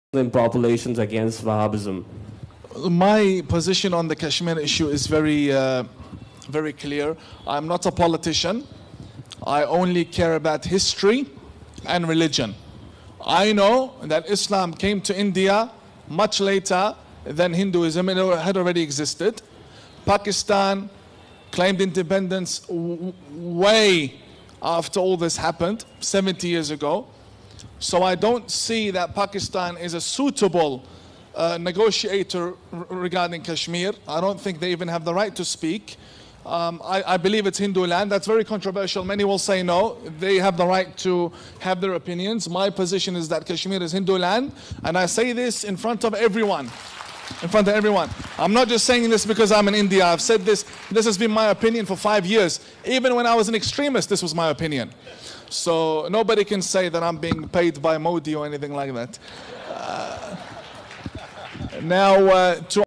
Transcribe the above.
Muslim populations against Wahhabism? My position on the Kashmir issue is very clear. I'm not a politician. I only care about history and religion. I know that Islam came to India much later than Hinduism. It had already existed. Pakistan claimed independence way after all this happened, 70 years ago. So I don't see that Pakistan is a suitable negotiator regarding Kashmir. I don't think they even have the right to speak. I believe it's Hindu land. That's very controversial. Many will say no. They have the right to have their opinions. My position is that Kashmir is Hindu land, and I say this in front of everyone. In front of everyone. I'm not just saying this because I'm in India. I've said this. This has been my opinion for 5 years. Even when I was an extremist, this was my opinion. So nobody can say that I'm being paid by Modi or anything like that. Now, to